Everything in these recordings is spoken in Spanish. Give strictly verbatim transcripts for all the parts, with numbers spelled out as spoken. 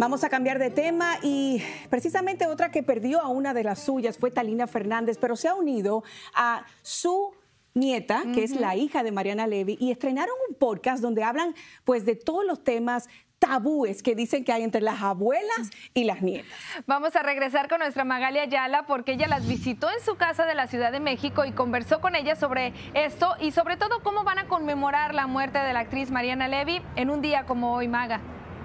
Vamos a cambiar de tema y precisamente otra que perdió a una de las suyas fue Talina Fernández, pero se ha unido a su nieta, que uh-huh. es la hija de Mariana Levy, y estrenaron un podcast donde hablan pues de todos los temas tabúes que dicen que hay entre las abuelas y las nietas. Vamos a regresar con nuestra Magali Ayala porque ella las visitó en su casa de la Ciudad de México y conversó con ellas sobre esto y sobre todo cómo van a conmemorar la muerte de la actriz Mariana Levy en un día como hoy, Maga.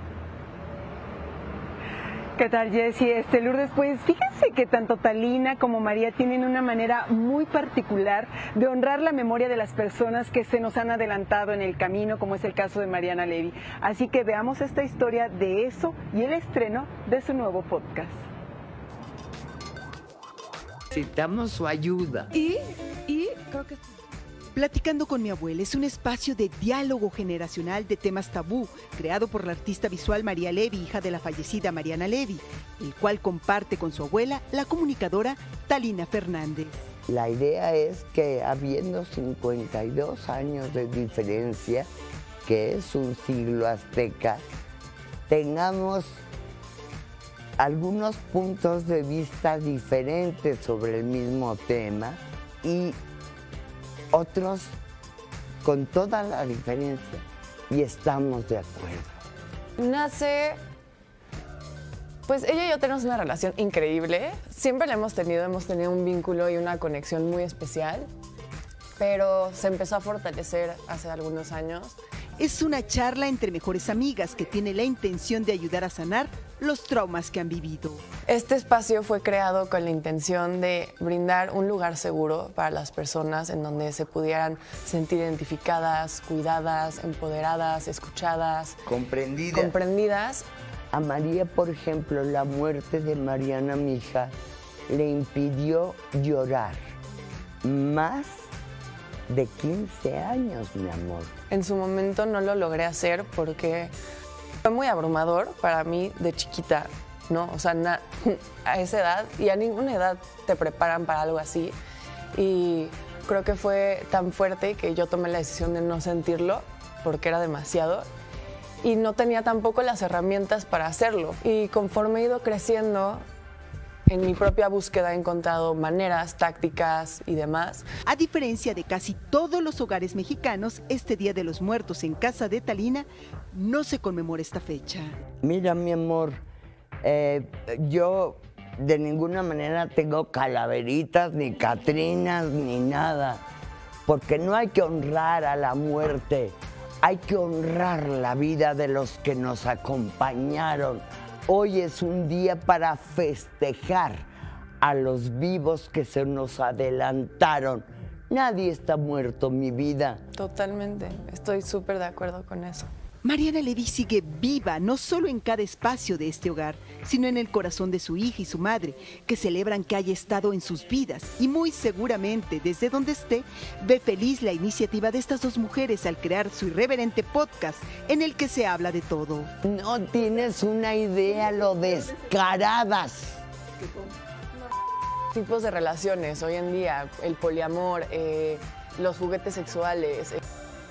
¿Qué tal, Jessie? Este, Lourdes, pues fíjense que tanto Talina como María tienen una manera muy particular de honrar la memoria de las personas que se nos han adelantado en el camino, como es el caso de Mariana Levy. Así que veamos esta historia de eso y el estreno de su nuevo podcast. Necesitamos su ayuda. Y, y creo que... Platicando con mi abuela es un espacio de diálogo generacional de temas tabú, creado por la artista visual María Levy, hija de la fallecida Mariana Levy, el cual comparte con su abuela, la comunicadora Talina Fernández. La idea es que habiendo cincuenta y dos años de diferencia, que es un siglo azteca, tengamos algunos puntos de vista diferentes sobre el mismo tema y otros con toda la diferencia y estamos de acuerdo. Nace, pues ella y yo tenemos una relación increíble, siempre la hemos tenido, hemos tenido un vínculo y una conexión muy especial, pero se empezó a fortalecer hace algunos años. Es una charla entre mejores amigas que tiene la intención de ayudar a sanar los traumas que han vivido. Este espacio fue creado con la intención de brindar un lugar seguro para las personas en donde se pudieran sentir identificadas, cuidadas, empoderadas, escuchadas, comprendidas. comprendidas. A María, por ejemplo, la muerte de Mariana, mi hija, le impidió llorar más de quince años, mi amor. En su momento no lo logré hacer porque fue muy abrumador para mí de chiquita, ¿no? O sea, na, a esa edad y a ninguna edad te preparan para algo así. Y creo que fue tan fuerte que yo tomé la decisión de no sentirlo porque era demasiado y no tenía tampoco las herramientas para hacerlo. Y conforme he ido creciendo, en mi propia búsqueda he encontrado maneras, tácticas y demás. A diferencia de casi todos los hogares mexicanos, este Día de los Muertos en casa de Talina no se conmemora esta fecha. Mira, mi amor, eh, yo de ninguna manera tengo calaveritas, ni catrinas, ni nada, porque no hay que honrar a la muerte, hay que honrar la vida de los que nos acompañaron. Hoy es un día para festejar a los vivos que se nos adelantaron. Nadie está muerto, mi vida. Totalmente, estoy súper de acuerdo con eso. Mariana Levy sigue viva, no solo en cada espacio de este hogar, sino en el corazón de su hija y su madre, que celebran que haya estado en sus vidas. Y muy seguramente, desde donde esté, ve feliz la iniciativa de estas dos mujeres al crear su irreverente podcast, en el que se habla de todo. No tienes una idea lo descaradas. Tipos de relaciones hoy en día, el poliamor, eh, los juguetes sexuales. Eh.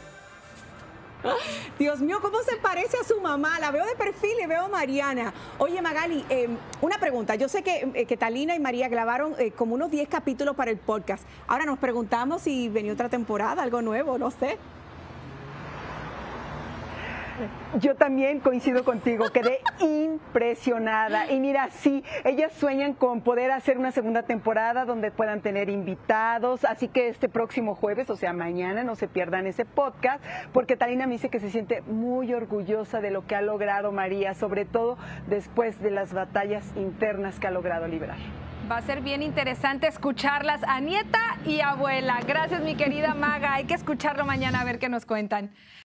Dios mío, ¿cómo se parece a su mamá? La veo de perfil y veo a Mariana. Oye, Magali, eh, una pregunta. Yo sé que, eh, que Talina y María grabaron eh, como unos diez capítulos para el podcast. Ahora nos preguntamos si venía otra temporada, algo nuevo, no sé. Yo también coincido contigo, quedé impresionada. Y mira, sí, ellas sueñan con poder hacer una segunda temporada donde puedan tener invitados. Así que este próximo jueves, o sea, mañana, no se pierdan ese podcast, porque Talina me dice que se siente muy orgullosa de lo que ha logrado María, sobre todo después de las batallas internas que ha logrado librar. Va a ser bien interesante escucharlas a nieta y abuela. Gracias, mi querida Maga. Hay que escucharlo mañana a ver qué nos cuentan.